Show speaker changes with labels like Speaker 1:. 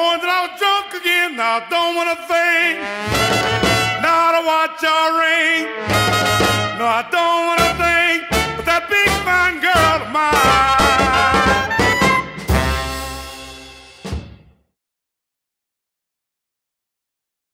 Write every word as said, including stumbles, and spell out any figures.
Speaker 1: horn that I was drunk again. Now I don't wanna think. Now to watch your ring. No, I don't wanna think. But that big fine girl of mine.